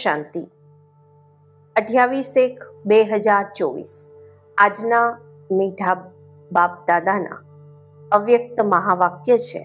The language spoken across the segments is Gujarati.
શાંતિ 28/1/2024 આજના મીઠા બાપ દાદાના અવ્યક્ત મહાવાક્ય છે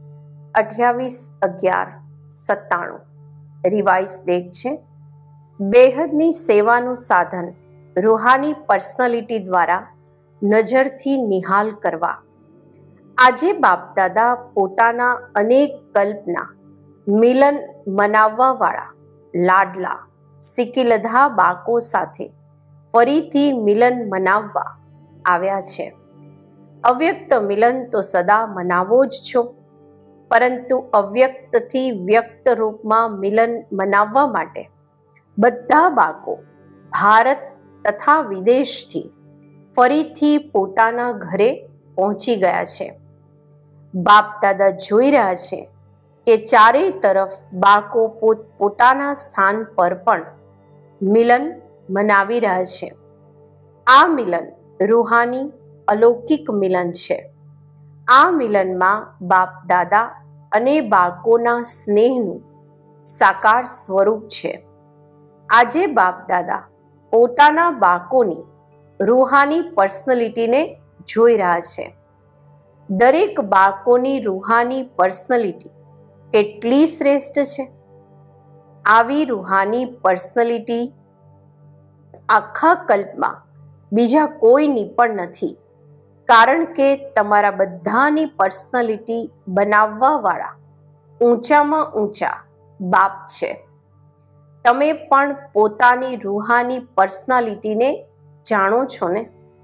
28/11/97 રિવાઇઝ ડેટ છે બેહદની સેવાનું સાધન રૂહાની પર્સનાલિટી દ્વારા નજરથી નિહાલ કરવા। આજે બાપ દાદા પોતાના અનેક કલ્પના મિલન મનાવવાવાળા લાડલા સિકીલધા બાળકો સાથે ફરીથી મિલન મનાવવા આવ્યા છે। અવ્યક્ત મિલન તો સદા મનાવો જ છો, પરંતુ અવ્યક્તથી વ્યક્ત રૂપમાં મિલન મનાવવા માટે બધા બાળકો ભારત તથા વિદેશથી ફરીથી પોતાના ઘરે પહોંચી ગયા છે। બાપ દાદા જોઈ રહ્યા છે કે ચારેય તરફ બાળકો પોતાના સ્થાન પર પણ મિલન મનાવી રહ્યા છે। આ મિલન રૂહાની અલૌકિક મિલન છે। આ મિલનમાં બાપ દાદા અને બાળકોના સ્નેહનું સાકાર સ્વરૂપ છે। આજે બાપ દાદા પોતાના બાળકોની રૂહાની પર્સનાલિટીને જોઈ રહ્યા છે। દરેક બાળકોની રૂહાની પર્સનાલિટી કેટલી શ્રેષ્ઠ છે। આવી રૂહાની પર્સનાલિટી આખા કલ્પમાં બીજા કોઈની પણ નથી, કારણ કે તમારા બધાની પર્સનાલિટી બનાવવાવાળા ઊંચામાં ઊંચા બાપ છે। તમે પણ પોતાની રૂહાની પર્સનાલિટીને જાણો છો ને?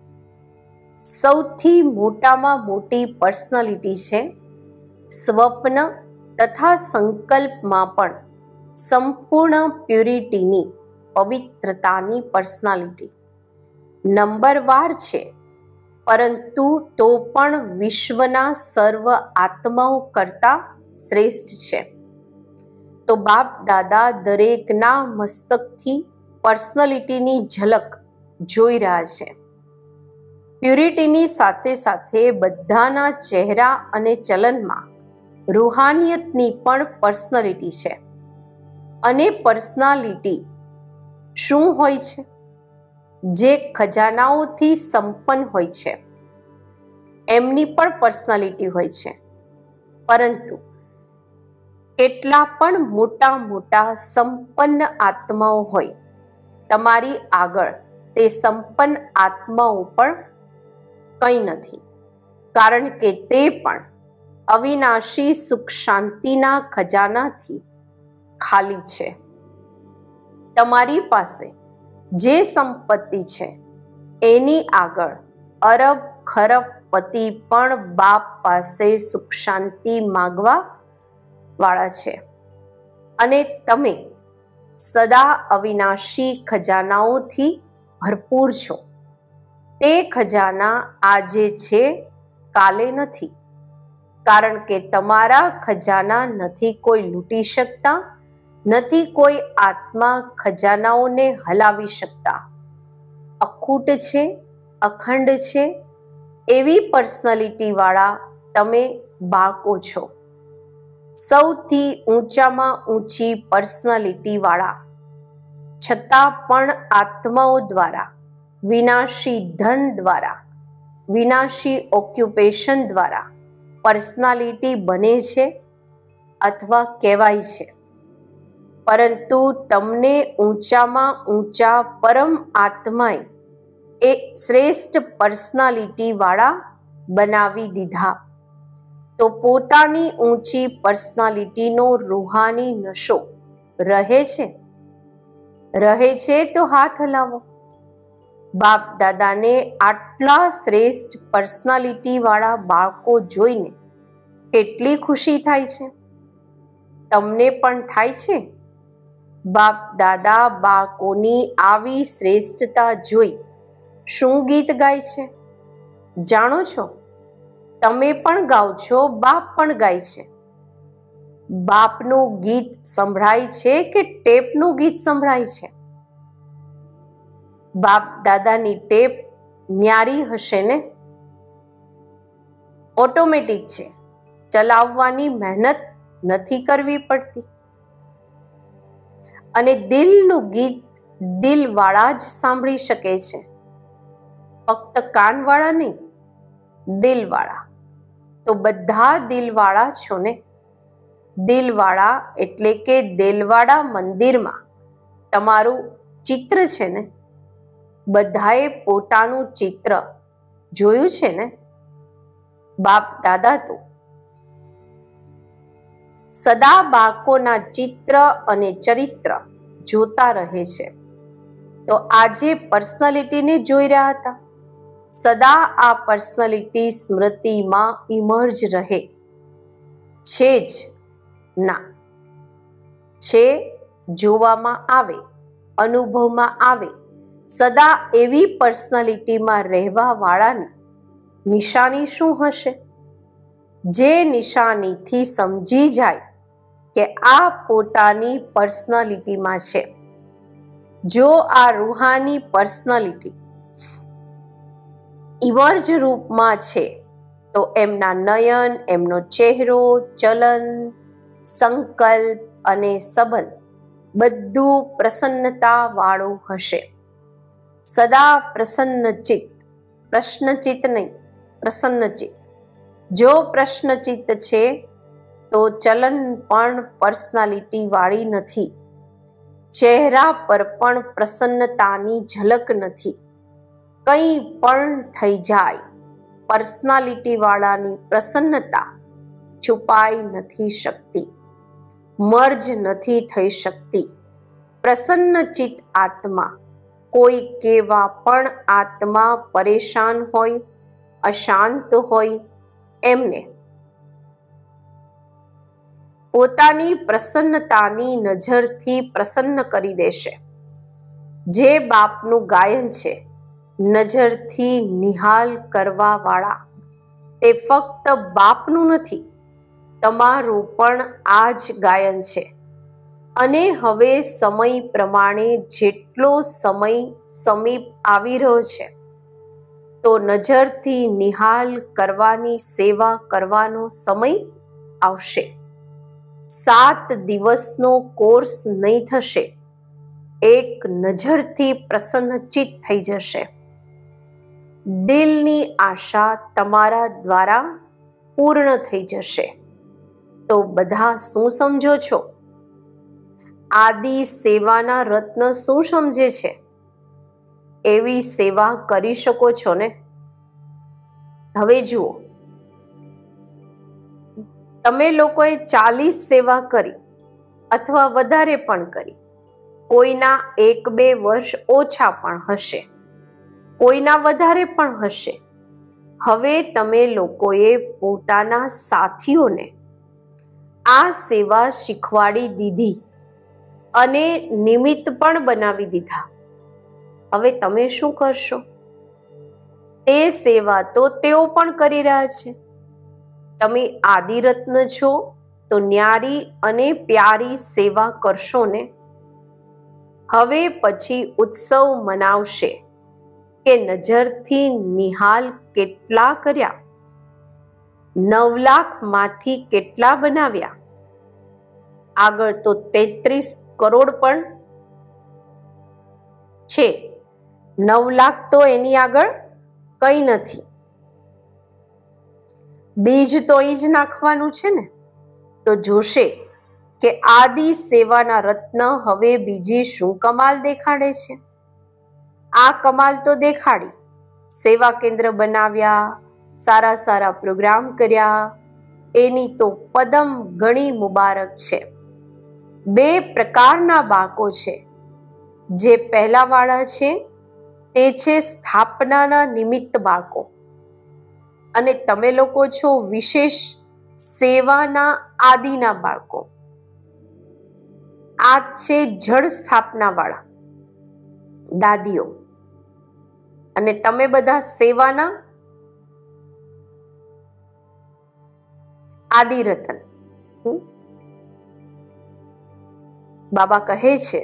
સૌથી મોટામાં મોટી પર્સનાલિટી છે સ્વપ્ન તથા સંકલ્પમાં પણ સંપૂર્ણ પ્યુરિટીની પવિત્રતાની પર્સનાલિટી નંબરવાર છે, પરંતુ તો પણ વિશ્વના સર્વ આત્માઓ કરતાં શ્રેષ્ઠ છે। તો બાપ દાદા દરેકના મસ્તકથી પર્સનાલિટીની ઝલક જોઈ રહ્યા છે। પ્યુરિટીની સાથે સાથે બધાના ચહેરા અને ચલનમાં રૂહાનિયતની પણ પર્સનાલિટી છે। અને પર્સનાલિટી શું હોય છે? જે ખજાનાઓથી સંપન્ન હોય છે એમની પણ પર્સનાલિટી હોય છે, પરંતુ કેટલા પણ મોટા મોટા સંપન્ન આત્માઓ હોય, તમારી આગળ તે સંપન્ન આત્માઓ પણ કંઈ નથી, કારણ કે તે પણ અવિનાશી સુખ શાંતિના ખજાનાથી ખાલી છે। તમારી પાસે જે સંપત્તિ છે એની આગળ અરબ ખરબ પતિ પણ બાપ પાસે સુખ શાંતિ માગવા વાળા છે, અને તમે સદા અવિનાશી ખજાનાઓથી ભરપૂર છો। તે ખજાના આજે છે, કાલે નથી, કારણ કે તમારા ખજાના નથી કોઈ લૂંટી શકતા, નથી કોઈ આત્મા ખજાનાઓને હલાવી શકતા। અખૂટ છે, અખંડ છે, એવી પર્સનાલિટી વાળા તમે બાળકો છો। સૌથી ઊંચામાં ઊંચી પર્સનાલિટી વાળા, છતાં પણ આત્માઓ દ્વારા વિનાશી ધન દ્વારા વિનાશી ઓક્યુપેશન દ્વારા પર્સનાલિટી બને છે અથવા કહેવાય છે, પરંતુ તમને ઊંચામાં ઊંચા પરમ આત્માએ એક શ્રેષ્ઠ પર્સનાલિટી વાળા બનાવી દીધા। તો પોતાની ઊંચી પર્સનાલિટીનો રૂહાની નશો રહે છે તો હાથ હલાવો। બાપ દાદાને આટલા શ્રેષ્ઠ પર્સનાલિટી વાળા બાળકો જોઈને કેટલી ખુશી થાય છે? તમને પણ થાય છે? બાપ દાદા બાળકોની આવી શ્રેષ્ઠતા જોઈ શું ગીત ગાય છે જાણો છો? તમે પણ ગાઓ છો, બાપ પણ ગાય છે। બાપનું ગીત સંભળાય છે કે ટેપનું ગીત સંભળાય છે? બાપ દાદાની ટેપ ન્યારી હશે ને? ઓટોમેટિક છે, ચલાવવાની મહેનત નથી કરવી પડતી। અને દિલનું ગીત દિલવાળા જ સાંભળી શકે છે, ફક્ત કાનવાળા નહીં, દિલવાળા. તો બધા દિલવાળા છો ને? દિલવાળા એટલે કે દિલવાડા મંદિરમાં તમારું ચિત્ર છે ને? બધાએ પોતાનું ચિત્ર જોયું છે ને? બાપ દાદા તો સદા બાળકોના ચિત્ર અને ચરિત્ર જોતા રહે છે. તો આજે પર્સનાલિટીને જોઈ રહ્યા હતા. સદા આ પર્સનાલિટી સ્મૃતિમાં ઇમર્જ રહે છે જ ના? છે, જોવામાં આવે, અનુભવમાં આવે. સદા એવી પર્સનાલિટીમાં રહેવા વાળાની નિશાની શું હશે? જે નિશાનીથી સમજી જાય કે આ પોતાની પર્સનાલિટીમાં છે. જો આ રૂહાની પર્સનાલિટી ઇમર્જ રૂપમાં છે તો એમના નયન, એમનો ચહેરો, ચલન, સંકલ્પ અને સંબંધ બધું પ્રસન્નતા વાળું હશે. સદા પ્રસન્નચિત્ત, પ્રશ્નચિત્ત નહીં, પ્રસન્નચિત્ત. જો પ્રશ્નચિત્ત છે તો ચલન પણ પર્સનાલિટી વાળી નથી, ચહેરા પર પણ પ્રસન્નતાની ઝલક નથી. કંઈ પણ થઈ જાય, પર્સનાલિટી વાળાની પ્રસન્નતા છુપાઈ નથી શકતી, મર્જ નથી થઈ શકતી. પ્રસન્નચિત્ત આત્મા કોઈ કેવા પણ આત્મા પરેશાન હોય, અશાંત હોય, એમને પોતાની પ્રસન્નતાની નજરથી પ્રસન્ન કરી દેશે. જે બાપનું ગાયન છે, નજરથી નિહાલ કરવા વાળા, તે ફક્ત બાપનું નથી, તમારું પણ આ જ ગાયન છે. અને હવે સમય પ્રમાણે જેટલો સમય સમીપ આવી રહ્યો છે, તો નજરથી નિહાલ કરવાની સેવા કરવાનો સમય આવશે. 7 દિવસનો કોર્સ નહીં થશે, એક નજરથી પ્રસન્નચિત્ત થઈ જશે. દિલની આશા તમારા દ્વારા પૂર્ણ થઈ જશે. તો બધા શું સમજો છો? આદિ સેવાના રત્ન શું સમજે છે? એવી સેવા કરી શકો છો ને? હવે જુઓ, તમે લોકોએ 40 સેવા કરી અથવા વધારે પણ કરી. કોઈના 1-2 વર્ષ ઓછા પણ હશે, કોઈના વધારે પણ હશે. હવે તમે લોકોએ પોતાના સાથીઓને આ સેવા શીખવાડી દીધી અને નિમિત્ત પણ બનાવી દીધા. હવે તમે શું કરશો? તે સેવા તો તેઓ પણ કરી રહ્યા છે. તમે આદિરત્ન છો તો ન્યારી અને પ્યારી સેવા કરશો ને? હવે પછી ઉત્સવ મનાવશે કે નજરથી નિહાલ કેટલા કર્યા, 9 લાખમાંથી કેટલા બનાવ્યા. આગળ તો 33 કરોડ પણ છે. 9 લાખ તો એની આગળ કંઈ નથી. બીજ તો અહીં જ નાખવાનું છે ને. તો જોશે કે આદિ સેવાના રત્ન હવે બીજી શું કમાલ દેખાડે છે. આ કમાલ તો દેખાડી, સેવા કેન્દ્ર બનાવ્યા, સારા સારા પ્રોગ્રામ કર્યા, એની તો પદમ ઘણી મુબારક છે. 2 પ્રકારના બાળકો છે. જે પહેલા વાળા છે તે છે સ્થાપનાના નિમિત્ત બાળકો, અને તમે લોકો છો વિશેષ સેવાના આદિના બાળકો. આ છે જળ સ્થાપના વાળા દાદીઓ, અને તમે બધા સેવાના આદિરતન. બાબા કહે છે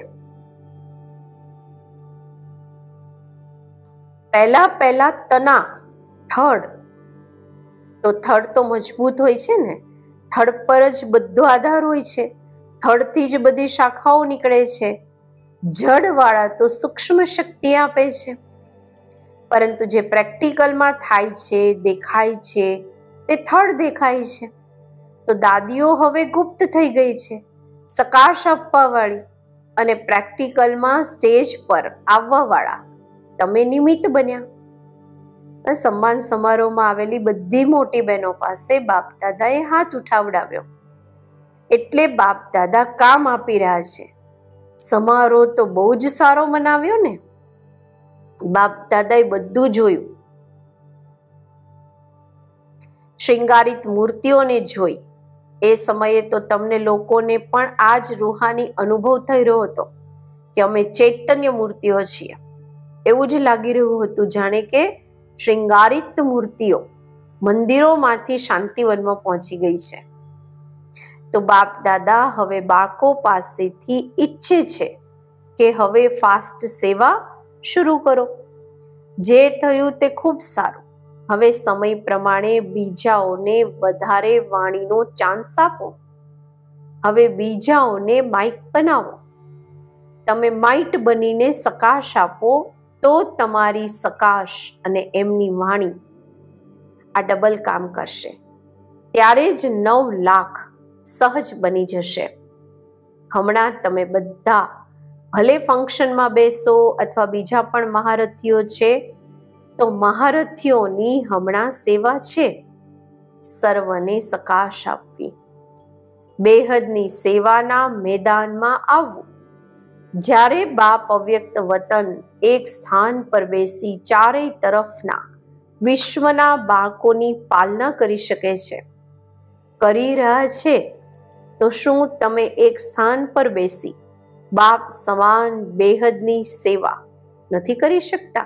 પહેલા તના થડ, તો થડ તો મજબૂત હોય છે ને, થડ પર જ બધો આધાર હોય છે. થડથી જ બધી શાખાઓ નીકળે છે. જડવાળા તો સૂક્ષ્મ શક્તિ આપે છે. પરંતુ જે પ્રેક્ટિકલમાં થાય છે, દેખાય છે, તે થડ દેખાય છે. તો દાદીઓ હવે ગુપ્ત થઈ ગઈ છે, સકાશ આપવાવાળી, અને પ્રેક્ટિકલમાં સ્ટેજ પર આવવાવાળા તમે નિમિત્ત બન્યા. સન્માન સમારોહમાં આવેલી બધી મોટી બહેનો પાસે બાપ દાદાએ હાથ ઉઠાવડાવ્યો. એટલે બાપ દાદા કામ આપી રહ્યા છે. સમારોહ તો બહુ જ સારો મનાવ્યો ને. બાપ દાદાએ બધું જોયું. શૃંગારિત મૂર્તિઓને જોઈ. એ સમયે તો તમને લોકોને પણ આ જ રૂહાની અનુભવ થઈ રહ્યો હતો કે અમે ચૈતન્ય મૂર્તિઓ છીએ. એવું જ લાગી રહ્યું હતું જાણે કે શૃંગારિત મૂર્તિઓ મંદિરોમાંથી શાંતિવનમાં પહોંચી ગઈ છે. તો બાપ દાદા હવે બાળકો પાસેથી ઈચ્છે છે કે હવે ફાસ્ટ સેવા શરૂ કરો. જે થયું તે ખૂબ સારું. હવે સમય પ્રમાણે બીજાઓને વધારે વાણીનો ચાન્સ આપો. હવે બીજાઓને માઇક બનાવો. તમે માઇટ બનીને સકાશ આપો તો તમારી સકાશ અને એમની વાણી આ ડબલ કામ કરશે. ત્યારે જ 9 લાખ સહજ બની જશે. હમણાં તમે બધા ભલે ફંક્શનમાં બેસો અથવા બીજા પણ મહારથીઓ છે, તો મહારથીઓની હમણાં સેવા છે સર્વને સકાશ આપવી, બેહદની સેવાના મેદાનમાં આવવું. જ્યારે બાપ અવ્યક્ત વતન એક સ્થાન પર બેસી ચારેય તરફના વિશ્વના બાળકોની પાલના કરી શકે છે, કરી રહ્યા છે, તો શું તમે એક સ્થાન પર બેસી બાપ સમાન બેહદની સેવા નથી કરી શકતા?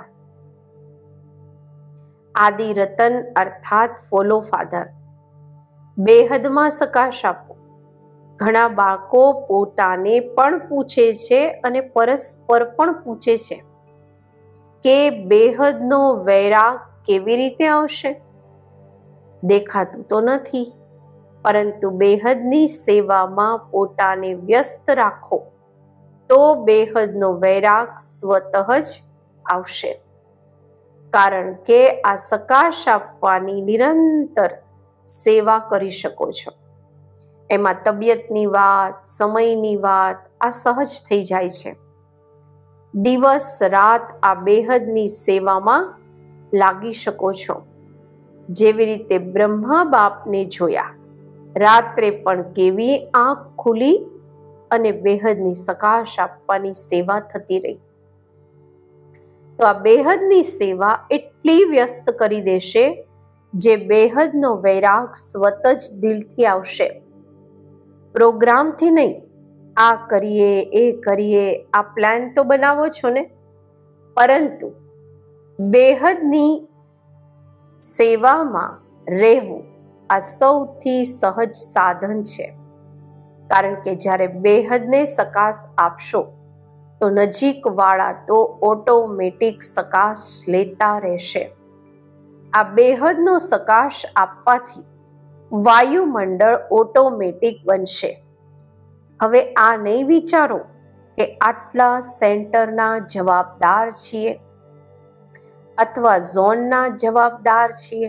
આદિ રતન અર્થાત ફોલો ફાધર, બેહદમાં સકાશ આપો. ઘણા બાળકો પોતાને પણ પૂછે છે અને પરસ્પર પણ પૂછે છે કે બેહદનો વૈરાગ કેવી રીતે આવશે? દેખાતું તો નથી, પરંતુ બેહદની સેવામાં પોતાને વ્યસ્ત રાખો તો બેહદનો વૈરાગ સ્વતઃ જ આવશે. કારણ કે આ સકાશ આપવાની નિરંતર સેવા કરી શકો છો. એમાં તબિયતની વાત, સમયની વાત આ સહજ થઈ જાય છે. દિવસ રાત આ બેહદની સેવામાં લાગી શકો છો. જેવી રીતે બ્રહ્મા બાપને જોયા, રાત્રે પણ કેવી આંખ ખુલી અને બેહદની સકાશ આપવાની સેવા થતી રહી. તો આ બેહદની સેવા એટલી વ્યસ્ત કરી દેશે જે બેહદનો વૈરાગ સ્વત જ દિલથી આવશે. પ્રોગ્રામથી નહીં. આ કરીએ, એ કરીએ, આ પ્લાન તો બનાવો છો ને, પરંતુ બેહદની સેવામાં રહેવું આ સૌથી સહજ સાધન છે. કારણ કે જ્યારે બેહદને સકાશ આપશો તો નજીકવાળા તો ઓટોમેટિક સકાશ લેતા રહેશે. આ બેહદનો સકાશ આપવાથી વાયુમંડળ ઓટોમેટિક બનશે. હવે આ નહીં વિચારો કે આટલા સેન્ટરના જવાબદાર છીએ અથવા ઝોનના જવાબદાર છીએ.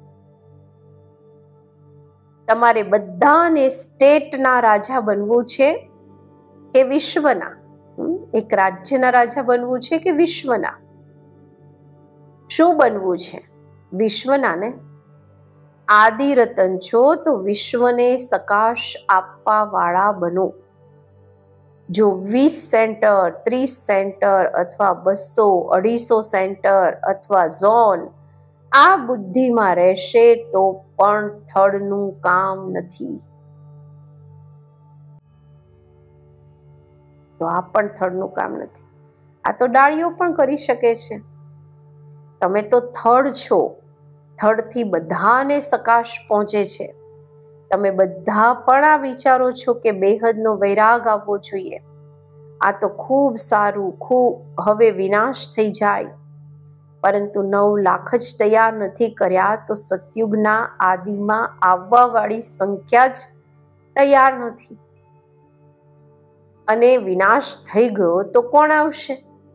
તમારે બધાને સ્ટેટના રાજા બનવું છે કે વિશ્વના? એક રાજ્યના રાજા બનવું છે કે વિશ્વના? શું બનવું છે? વિશ્વના ને. આદિ રતન છો તો વિશ્વને સકાશ આપવા વાળા બનો. જો 20 સેન્ટર, 30 સેન્ટર અથવા 200-250 સેન્ટર અથવા ઝોન આ બુદ્ધિમાં રહેશે તો પણ થડનું કામ નથી. તો આ પણ થડનું કામ નથી. આ તો ડાળીઓ પણ કરી શકે છે. તમે તો થડ છો. થડથી બધાને સકાશ પહોંચે છે. તમે બધા પણ આ વિચારો છો કે બેહદનો વૈરાગ આવવો જોઈએ. આ તો ખૂબ સારું, ખૂબ હવે વિનાશ થઈ જાય. પરંતુ 9 લાખ જ તૈયાર નથી કર્યા તો સતયુગના આદિમાં આવવા વાળી સંખ્યા જ તૈયાર નથી. અને વિનાશ થઈ ગયો તો કોણ આવશે?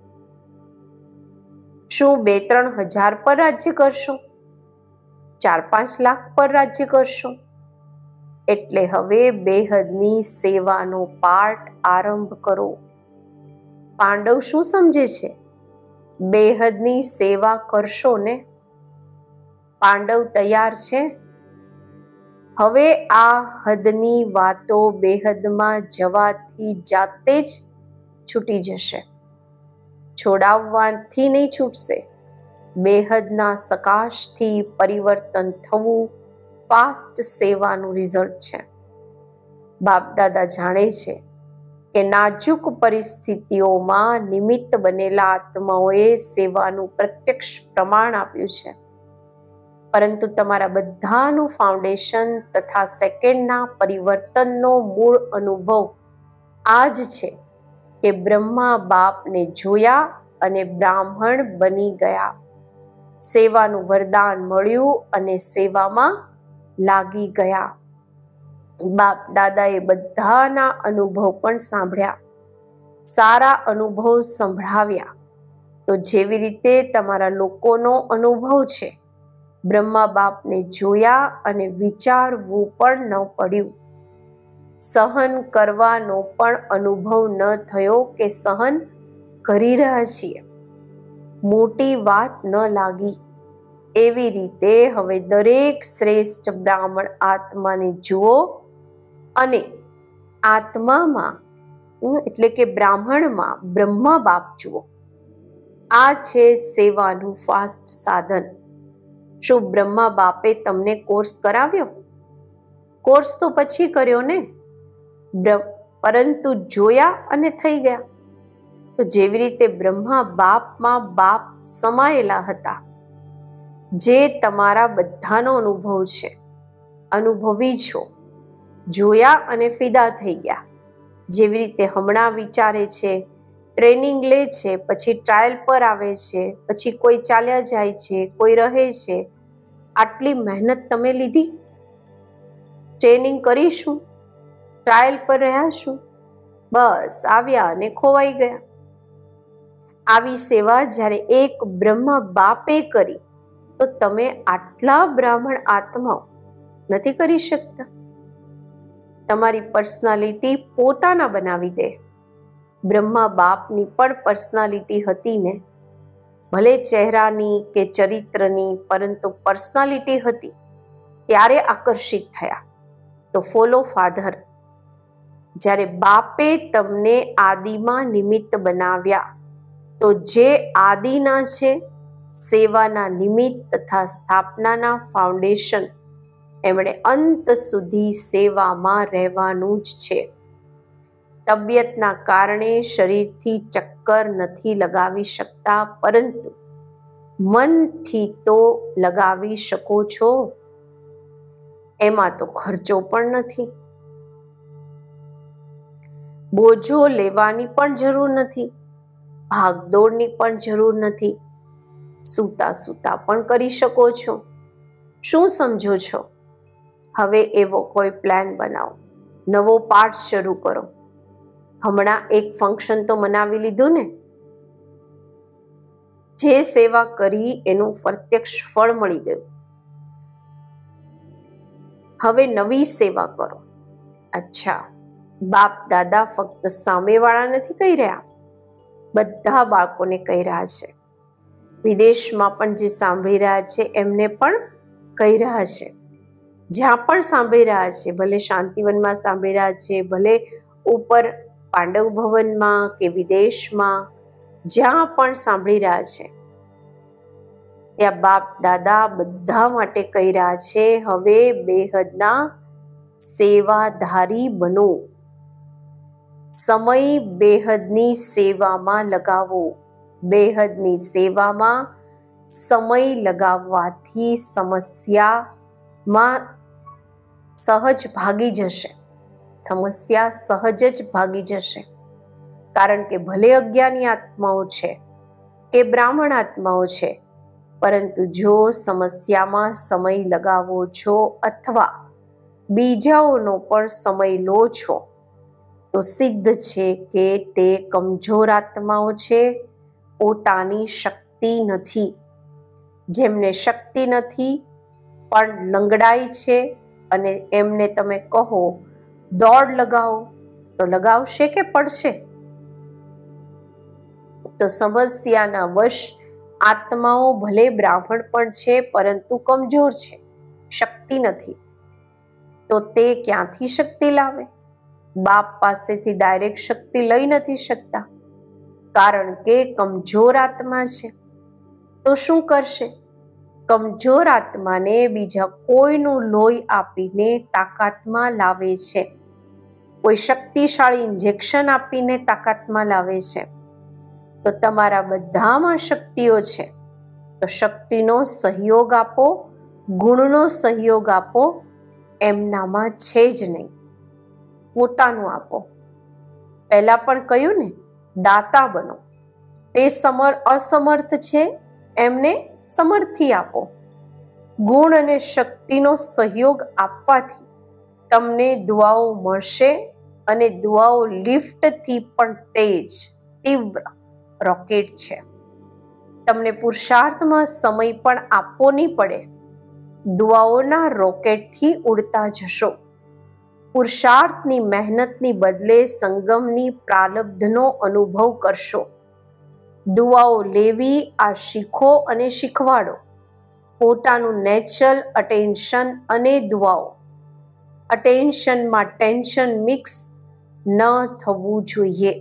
શું 2-3 હજાર પર રાજ્ય કરશો? 4-5 લાખ પર રાજ્ય કરશો? એટલે હવે બેહદની સેવાનો પાઠ આરંભ કરો. પાંડવ શું સમજે છે? બેહદની સેવા કરશો ને? પાંડવ તૈયાર છે? હવે આ હદની વાતો બેહદમાં જવાથી જાતે જ છૂટી જશે. છોડાવવાથી નહીં છૂટશે. બેહદના સકાશથી પરિવર્તન થવું ફાસ્ટ સેવાનું રિઝલ્ટ છે. બાપ દાદા જાણે છે કે નાજુક પરિસ્થિતિઓમાં નિમિત્ત બનેલા આત્માઓએ સેવાનું પ્રત્યક્ષ પ્રમાણ આપ્યું છે. પરંતુ તમારા બધાનું ફાઉન્ડેશન તથા સેકન્ડના પરિવર્તનનો મૂળ અનુભવ આ જ છે કે બ્રહ્મા બાપને જોયા અને બ્રાહ્મણ બની ગયા. સેવાનું વરદાન મળ્યું અને સેવામાં લાગી ગયા. બાપ દાદાએ બધાના અનુભવ પણ સાંભળ્યા, સારા અનુભવ સંભળાવ્યા. તો જેવી રીતે તમારા લોકોનો અનુભવ છે, બ્રહ્મા બાપને જોયા અને વિચારવું પણ ન પડ્યું. સહન કરવાનો પણ અનુભવ ન થયો કે સહન કરી રહ્યા છીએ. મોટી વાત ન લાગી. એવી રીતે હવે દરેક શ્રેષ્ઠ બ્રાહ્મણ આત્માને જુઓ અને આત્મામાં એટલે કે બ્રાહ્મણમાં બ્રહ્મા બાપ જુઓ. આ છે સેવાનું ફાસ્ટ સાધન. શું બ્રહ્મા બાપે તમને કોર્સ કરાવ્યો? કોર્સ તો પછી કર્યો ને, પરંતુ જોયા અને થઈ ગયા. તો જેવી રીતે બ્રહ્મા બાપમાં બાપ સમાયેલા હતા, જે તમારા બધાનો અનુભવ છે, અનુભવી છો, જોયા અને ફિદા થઈ ગયા. જેવી રીતે હમણાં વિચારે છે, ટ્રેનિંગ લે છે, પછી ટ્રાયલ પર આવે છે, પછી કોઈ ચાલ્યા જાય છે, કોઈ રહે છે. આટલી મહેનત તમે લીધી, ટ્રેનિંગ કરીશું, ટ્રાયલ પર રહ્યા શું, બસ આવ્યા અને ખોવાઈ ગયા. આવી સેવા જ્યારે એક બ્રહ્મા બાપે કરી, તો તમે આટલા બ્રાહ્મણ આત્માઓ નથી કરી શકતા? તમારી પર્સનાલિટી પોતાના બનાવી દે. બ્રહ્મા બાપની પણ પર્સનાલિટી હતી ને, ભલે ચહેરાની કે ચરિત્રની, પરંતુ પર્સનાલિટી હતી. ત્યારે આકર્ષિત થયા. તો ફોલો ફાધર. જ્યારે બાપે તમને આદિમાં નિમિત્ત બનાવ્યા, તો જે આદિના છે, સેવાના નિમિત્ત તથા સ્થાપનાના ફાઉન્ડેશન, એમણે અંત સુધી સેવામાં રહેવાનું જ છે. તબિયતના કારણે શરીરથી ચક્કર નથી લગાવી શકતા, પરંતુ મનથી તો લગાવી શકો છો. એમાં તો ખર્ચો પણ નથી, બોજો લેવાની પણ જરૂર નથી, ભાગદોડની પણ જરૂર નથી. સૂતા સૂતા પણ કરી શકો છો. શું સમજો છો? હવે એવો કોઈ પ્લાન બનાવો, નવો પાઠ શરૂ કરો. હમણાં એક ફંક્શન તો મનાવી લીધું ને, જે સેવા કરી એનું પ્રત્યક્ષ ફળ મળી ગયું. હવે નવી સેવા કરો. અચ્છા, બાપ દાદા ફક્ત સામેવાળા નથી કહી રહ્યા, બધા બાળકોને કહી રહ્યા છે. વિદેશમાં પણ જે સાંભળી રહ્યા છે એમને પણ કહી રહ્યા છે. જ્યાં પણ સાંભળી રહ્યા છે, ભલે શાંતિવનમાં સાંભળી રહ્યા છે, ભલે ઉપર પાંડવ ભવનમાં કે વિદેશમાં, જ્યાં પણ સાંભળી રહ્યા છે, ત્યાં બાપ દાદા બધા માટે કહી રહ્યા છે, હવે બેહદના સેવાધારી બનો. સમય બેહદની સેવામાં લગાવો. બેહદની સેવામાં સમય લગાવવાથી સમસ્યામાં સહજ ભાગી જશે. સમસ્યા સહજ જ ભાગી જશે. કારણ કે ભલે અજ્ઞાની આત્માઓ છે કે બ્રાહ્મણ આત્માઓ છે, પરંતુ જો સમસ્યામાં સમય લગાવો છો અથવા બીજાઓનો પણ સમય લો છો, તો સિદ્ધ છે કે તે કમજોર આત્માઓ છે, પોતાની શક્તિ નથી. જેમને શક્તિ નથી પણ લંગડાઈ છે અને એમને તમે કહો દોડ લગાવો તો લગાવશે કે પડશે? તો સમસ્યાના વશ આત્માઓ ભલે બ્રાહ્મણ પણ છે પરંતુ કમજોર છે, શક્તિ નથી. તો તે ક્યાંથી શક્તિ લાવે? બાપ પાસેથી ડાયરેક્ટ શક્તિ લઈ નથી શકતા, કારણ કે કમજોર આત્મા છે. તો શું કરશે? કમજોર આત્માને બીજા કોઈનું લોહી આપીને તાકાતમાં લાવે છે, કોઈ શક્તિશાળી ઇન્જેક્શન આપીને તાકાતમાં લાવે છે. તો તમારા બધામાં શક્તિઓ છે, તો શક્તિનો સહયોગ આપો, ગુણનો સહયોગ આપો. એમનામાં છે જ નહીં, પોતાનું આપો. પહેલા પણ કહ્યું ને, દાતા બનો. તે અસમર્થ છે, એમને સમર્થી આપો. ગુણ અને શક્તિનો સહયોગ આપવાથી તમને દુઆઓ મળશે અને દુઆઓ લિફ્ટથી પણ તેજ, તીવ્ર રોકેટ છે. તમને પુરુષાર્થમાં સમય પણ આપવો નહીં પડે. દુઆઓના રોકેટથી ઉડતા જશો. પુરુષાર્થની મહેનતની બદલે સંગમની પ્રારબ્ધનો અનુભવ કરશો. દુઆઓ લેવી આ શીખો અને શીખવાડો. પોતાનું નેચરલ અટેન્શન અને દુઆઓ. અટેન્શનમાં ટેન્શન મિક્સ ન થવું જોઈએ.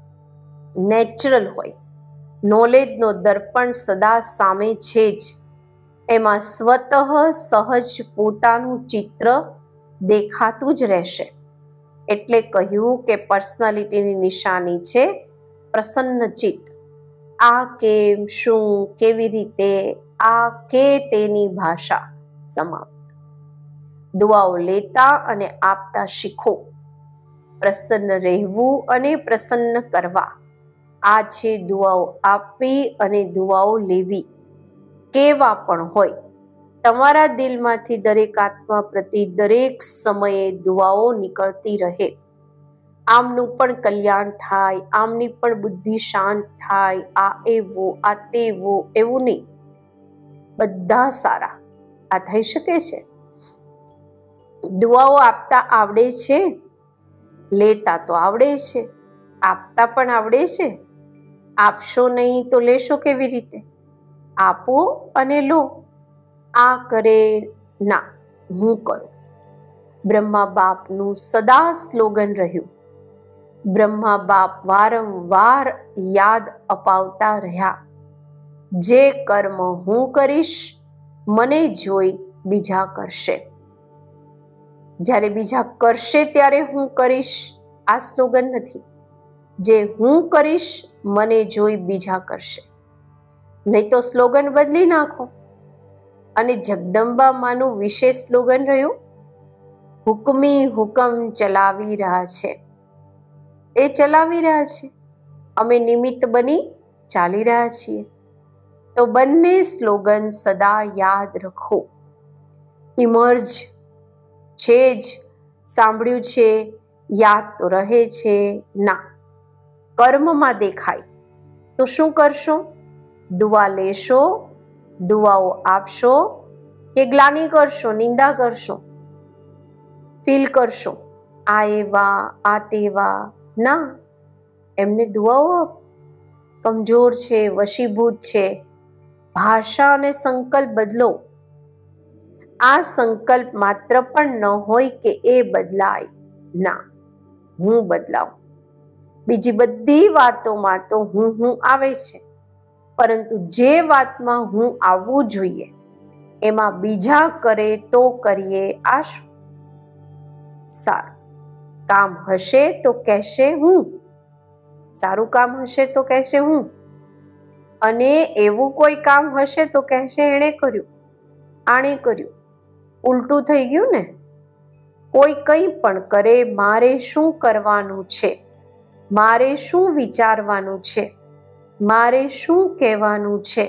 નેચરલ હોય. નોલેજનો દર્પણ સદા સામે છે જ. એમાં સ્વતઃ સહજ પોતાનું ચિત્ર દેખાતું જ રહેશે. એટલે કહ્યું કે પર્સનાલિટીની નિશાની છે પ્રસન્ન ચિત્ત. આ કેમ, શું, કેવી રીતે, આ કે તેની ભાષા સમાપ્ત. દુઆઓ લેતા અને આપતા શીખો. પ્રસન્ન રહેવું અને પ્રસન્ન કરવા, આ છે દુઆઓ આપવી અને દુઆઓ લેવી. કેવા પણ હોય, તમારા દિલમાંથી દરેક આત્મા પ્રતિ દરેક સમયે દુઆઓ નીકળતી રહે. આમનું પણ કલ્યાણ થાય, આમની પણ બુદ્ધિ શાંત થાય, આ એવું, આ તેવું, એવું નહીં. બધા સારા. આ થઈ શકે છે. દુઆઓ આપતા આવડે છે, લેતા તો આવડે છે, આપતા પણ આવડે છે. આપશો નહીં તો લેશો કેવી રીતે? આપો અને લો. આ કરે ના, હું કરું. બ્રહ્મા બાપનું સદા સ્લોગન રહ્યું. બ્રહ્મા બાપ વારંવાર યાદ અપાવતા રહ્યા, જે કર્મ હું કરીશ મને જોઈ બીજા કરશે. જ્યારે બીજા કરશે ત્યારે હું કરીશ, આ સ્લોગન નથી. જે હું કરીશ મને જોઈ બીજા કરશે. નહીં તો સ્લોગન બદલી નાખો. અને જગદંબા માનું વિશેષ સ્લોગન રહ્યું, હુકમી હુકમ ચલાવી રહ્યા છે. એ ચલાવી રહ્યા છે, અમે નિમિત્ત બની ચાલી રહ્યા છીએ. તો બંને સ્લોગન સદા યાદ રાખો. ઇમર્જ છે જ, સાંભળ્યું છે, યાદ તો રહે છે ના, કર્મમાં દેખાય. તો શું કરશો? દુઆ લેશો, દુઆઓ આપશો કે ગ્લાનિ કરશો, નિંદા કરશો, ફીલ કરશો આ એવા, આ તેવા? ના, એમને દુઆઓ આપ. કમજોર છે, વશીભૂત છે. ભાષા અને સંકલ્પ બદલો. આ સંકલ્પ માત્ર પણ ન હોય કે એ બદલાય. ના, હું બદલાવ. બીજી બધી વાતોમાં તો હું આવે છે, પરંતુ જે વાતમાં હું આવવું જોઈએ એમાં બીજા કરે તો કરીએ આ શું? સારું કામ હશે તો કહેશે હું, સારું કામ હશે તો કહેશે હું, અને એવું કોઈ કામ હશે તો કહેશે એણે કર્યું, આણે કર્યું. ઉલટું થઈ ગયું ને. કોઈ કંઈ પણ કરે, મારે શું કરવાનું છે, મારે શું વિચારવાનું છે, મારે શું કહેવાનું છે,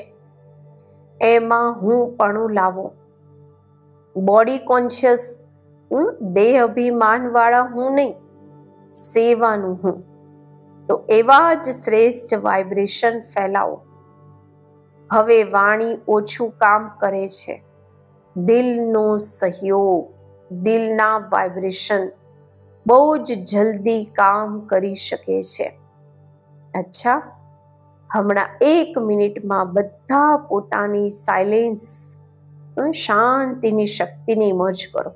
એમાં હું પણ લાવો. બોડી કોન્શિયસ, દેહ અભિમાન વાળા હું નહીં. સેવાનું હું. તો એવા જ શ્રેષ્ઠ વાઇબ્રેશન ફેલાવો. હવે વાણી ઓછું કામ કરે છે. દિલનો સહયોગ, દિલના વાઇબ્રેશન બહુ જ જલ્દી કામ કરી શકે છે. અચ્છા, હમણાં 1 મિનિટમાં બધા પોતાની સાયલેન્સ, શાંતિની શક્તિને ઇમર્જ કરો.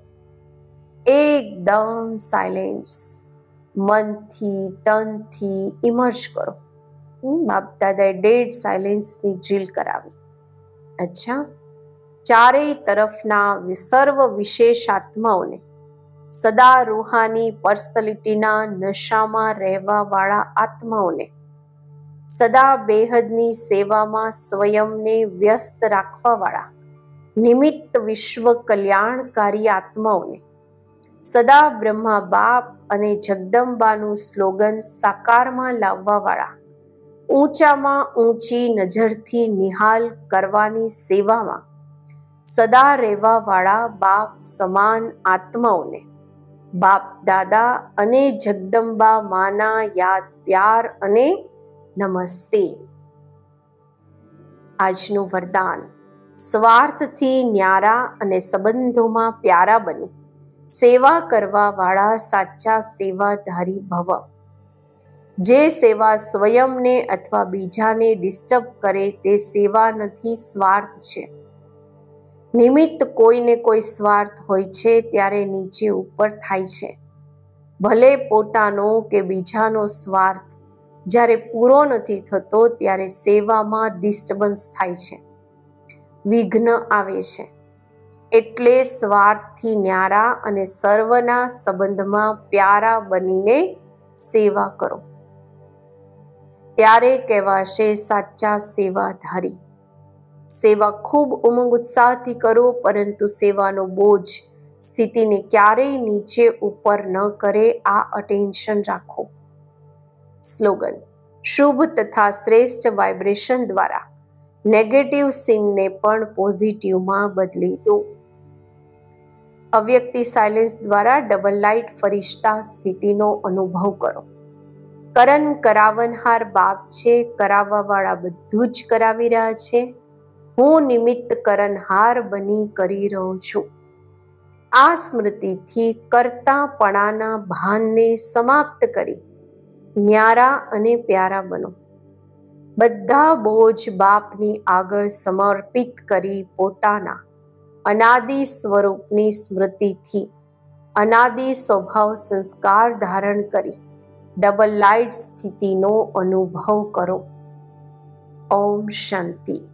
એકદમ સાયલેન્સ, મનથી તનથી ઇમર્જ કરો. બાપ દાદાએ ડેડ સાયલેન્સની ડ્રીલ કરાવી. અચ્છા, ચારેય તરફના સર્વ વિશેષ આત્માઓને, સદા રૂહાની પર્સનાલિટીના નશામાં રહેવાવાળા આત્માઓને, સદા બેહદની સેવામાં સ્વયંને વ્યસ્ત રાખવાવાળા નિમિત્ત વિશ્વ કલ્યાણકારી આત્માઓને, સદા બ્રહ્મા બાપ અને જગદંબાનું સ્લોગન સાકારમાં લાવવાવાળા ઊંચામાં ઊંચી નજરથી નિહાલ કરવાની સેવામાં સદા રહેવાવાળા બાપ સમાન આત્માઓને, બાપ દાદા અને જગદંબા માના યાદ પ્યાર અને નમસ્તે. આજનું વરદાન: સ્વાર્થથી ન્યારા અને સંબંધોમાં પ્યારા બની સેવા કરવાવાળા સાચા સેવાધારી ભવ. જે સેવા સ્વયંને અથવા બીજાને ડિસ્ટર્બ કરે તે સેવા નથી, સ્વાર્થ છે. નિમિત્ત કોઈને કોઈ સ્વાર્થ હોય છે ત્યારે નીચે ઉપર થાય છે. ભલે પોતાનો કે બીજાનો સ્વાર્થ જ્યારે પૂરો નથી થતો ત્યારે સેવામાં ડિસ્ટર્બન્સ થાય છે, વિઘ્ન આવે છે. એટલે સ્વાર્થથી ન્યારા અને સર્વના સંબંધમાં પ્યારા બનીને સેવા કરો. ત્યારે કહેવાશે સાચા સેવાધારી. સેવા ખૂબ ઉમંગ ઉત્સાહથી કરો, પરંતુ સેવાનો બોજ સ્થિતિને ક્યારેય નીચે ઉપર ન કરે, આ અટેન્શન રાખો. સ્લોગન: શુભ તથા શ્રેષ્ઠ વાઇબ્રેશન દ્વારા નેગેટિવ સીનને પણ પોઝિટિવમાં બદલી દો. અવ્યક્તિ સાયલેન્સ દ્વારા ડબલ લાઇટ ફરિશ્તા સ્થિતિનો અનુભવ કરો. કરન કરાવનહાર બાપ છે, કરાવવાવાળા બધું જ કરાવી રહ્યા છે. હું નિમિત્ત કરનહાર બની કરી રહ્યો છું. આ સ્મૃતિથી કરતાપણાના ભાનને સમાપ્ત કરી ન્યારા અને પ્યારા બનો. બધા બોજ બાપની આગળ સમર્પિત કરી પોતાના અનાદિ સ્વરૂપની સ્મૃતિથી અનાદિ સ્વભાવ સંસ્કાર ધારણ કરી ડબલ લાઇટ સ્થિતિનો અનુભવ કરો. ઓમ શાંતિ.